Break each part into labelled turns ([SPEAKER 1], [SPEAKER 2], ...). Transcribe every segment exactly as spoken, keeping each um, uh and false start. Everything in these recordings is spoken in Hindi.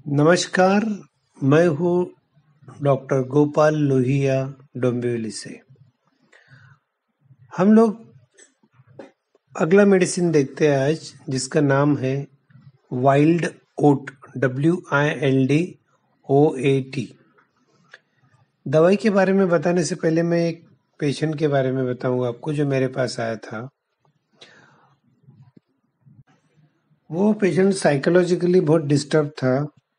[SPEAKER 1] नमस्कार, मैं हूँ डॉक्टर गोपाल लोहिया डोंबिवली से। हम लोग अगला मेडिसिन देखते हैं आज, जिसका नाम है wild oat, W I L D O A T. दवाई के बारे में बताने से पहले मैं एक पेशेंट के बारे में बताऊंगा आपको, जो मेरे पास आया था। वो पेशेंट साइकोलॉजिकली बहुत डिस्टर्ब था।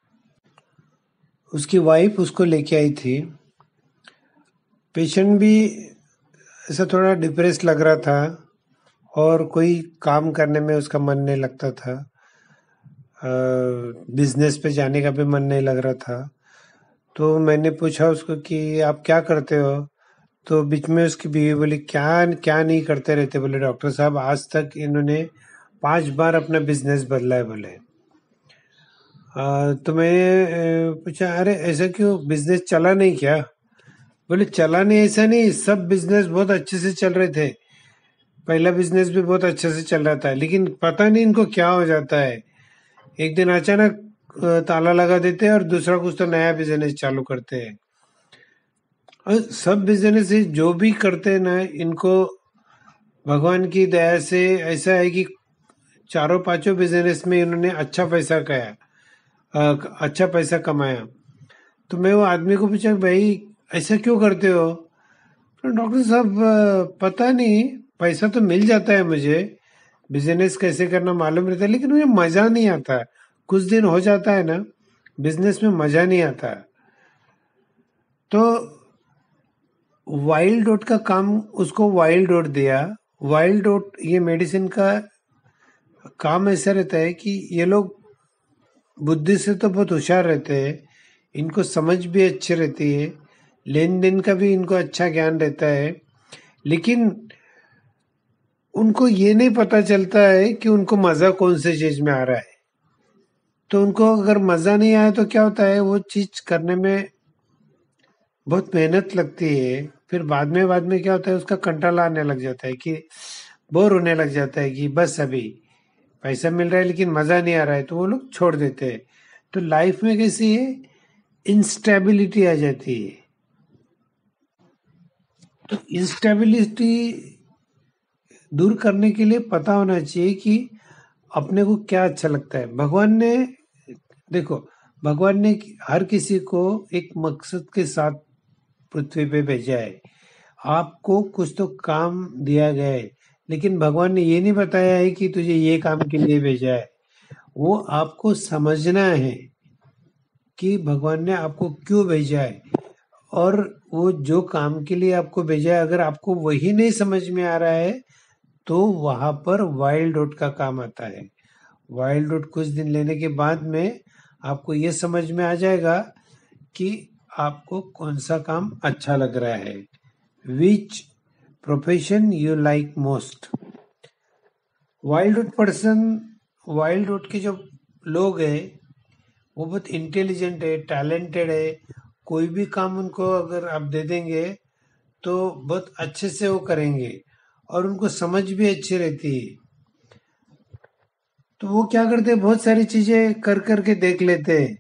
[SPEAKER 1] उसकी वाइफ उसको लेके आई थी। पेशेंट भी ऐसा थोड़ा डिप्रेस लग रहा था और कोई काम करने में उसका मन नहीं लगता था। बिजनेस पे जाने का भी मन नहीं लग रहा था। तो मैंने पूछा उसको कि आप क्या करते हो? तो बीच में उसकी बीवी बोली, क्या क्या नहीं करते रहते? बोले, डॉक्टर साहब, आज तक इन्होंने पांच बार अपना बिजनेस बदला है। बोले, आ, तो मैंने पूछा, अरे ऐसा क्यों, बिजनेस चला नहीं क्या? बोले, चला नहीं, ऐसा नहीं, सब बिजनेस बहुत अच्छे से चल रहे थे। पहला बिजनेस भी बहुत अच्छे से चल रहा था, लेकिन पता नहीं इनको क्या हो जाता है। एक दिन अचानक ताला लगा देते हैं और दूसरा कुछ तो नया बिजनेस चालू करते हैं। और सब बिजनेस जो भी करते हैं ना, इनको भगवान की दया से ऐसा है कि चारों पांचों बिजनेस में इन्होंने अच्छा पैसा कया, अच्छा पैसा कमाया। तो मैं वो आदमी को पूछा, भाई ऐसा क्यों करते हो? तो डॉक्टर साहब, पता नहीं, पैसा तो मिल जाता है मुझे, बिजनेस कैसे करना मालूम रहता है, लेकिन मुझे मजा नहीं आता। कुछ दिन हो जाता है ना, बिजनेस में मजा नहीं आता। तो वाइल्ड ओट का काम, उसको वाइल्ड ओट दिया। वाइल्ड ओट, ये मेडिसिन का काम ऐसा रहता है कि ये लोग बुद्धि से तो बहुत होशियार रहते हैं, इनको समझ भी अच्छी रहती है, लेन देन का भी इनको अच्छा ज्ञान रहता है, लेकिन उनको ये नहीं पता चलता है कि उनको मजा कौन से चीज में आ रहा है। तो उनको अगर मजा नहीं आया तो क्या होता है, वो चीज करने में बहुत मेहनत लगती है। फिर बाद में बाद में क्या होता है, उसका कंटाला आने लग जाता है, कि बोर होने लग जाता है कि बस अभी पैसा मिल रहा है लेकिन मजा नहीं आ रहा है, तो वो लोग छोड़ देते हैं। तो लाइफ में कैसी है, इंस्टेबिलिटी आ जाती है। तो इंस्टेबिलिटी दूर करने के लिए पता होना चाहिए कि अपने को क्या अच्छा लगता है। भगवान ने, देखो, भगवान ने हर किसी को एक मकसद के साथ पृथ्वी पे भेजा है। आपको कुछ तो काम दिया गया है, लेकिन भगवान ने ये नहीं बताया है कि तुझे ये काम के लिए भेजा है। वो आपको समझना है कि भगवान ने आपको क्यों भेजा है, और वो जो काम के लिए आपको भेजा है, अगर आपको वही नहीं समझ में आ रहा है, तो वहां पर वाइल्ड ओट का काम आता है। वाइल्ड ओट कुछ दिन लेने के बाद में आपको ये समझ में आ जाएगा कि आपको कौन सा काम अच्छा लग रहा है। Which profession you like most. Wild oat person, wild oat के जो लोग हैं, वो बहुत इंटेलिजेंट है, टैलेंटेड है। कोई भी काम उनको अगर आप दे देंगे तो बहुत अच्छे से वो करेंगे, और उनको समझ भी अच्छी रहती है। तो वो क्या करते हैं, बहुत सारी चीजें कर करके देख लेते हैं,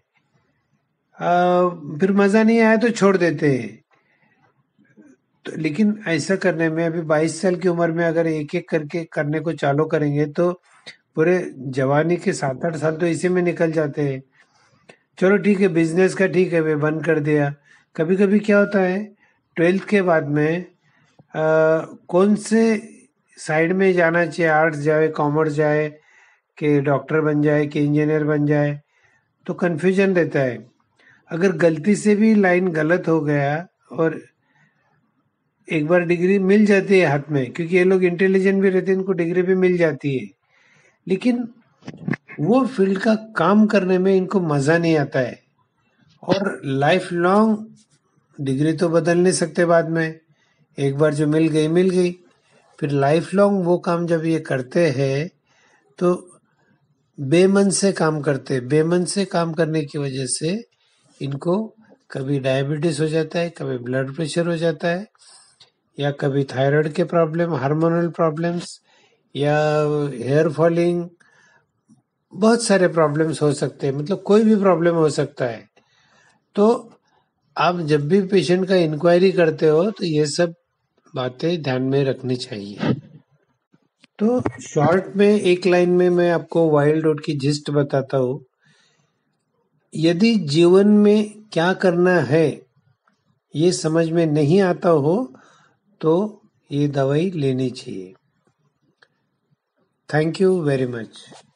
[SPEAKER 1] फिर मजा नहीं आया तो छोड़ देते हैं। तो लेकिन ऐसा करने में, अभी बाईस साल की उम्र में अगर एक एक करके करने को चालू करेंगे तो पूरे जवानी के सात आठ साल तो इसी में निकल जाते हैं। चलो ठीक है, बिजनेस का ठीक है, वे बंद कर दिया। कभी कभी क्या होता है, ट्वेल्थ के बाद में आ, कौन से साइड में जाना चाहिए, आर्ट्स जाए, कॉमर्स जाए, कि डॉक्टर बन जाए, कि इंजीनियर बन जाए, तो कंफ्यूजन रहता है। अगर गलती से भी लाइन गलत हो गया और एक बार डिग्री मिल जाती है हाथ में, क्योंकि ये लोग इंटेलिजेंट भी रहते हैं, इनको डिग्री भी मिल जाती है, लेकिन वो फील्ड का काम करने में इनको मजा नहीं आता है। और लाइफ लॉन्ग डिग्री तो बदल नहीं सकते बाद में, एक बार जो मिल गई मिल गई। फिर लाइफ लॉन्ग वो काम जब ये करते हैं तो बेमन से काम करते हैं। बेमन से काम करने की वजह से इनको कभी डायबिटीज हो जाता है, कभी ब्लड प्रेशर हो जाता है, या कभी थायराइड के प्रॉब्लम, हार्मोनल प्रॉब्लम्स, या हेयर फॉलिंग, बहुत सारे प्रॉब्लम्स हो सकते हैं, मतलब कोई भी प्रॉब्लम हो सकता है। तो आप जब भी पेशेंट का इंक्वायरी करते हो तो ये सब बातें ध्यान में रखनी चाहिए। तो शॉर्ट में एक लाइन में मैं आपको वाइल्ड ओट की जिस्ट बताता हूँ। यदि जीवन में क्या करना है ये समझ में नहीं आता हो तो ये दवाई लेनी चाहिए। Thank you very much.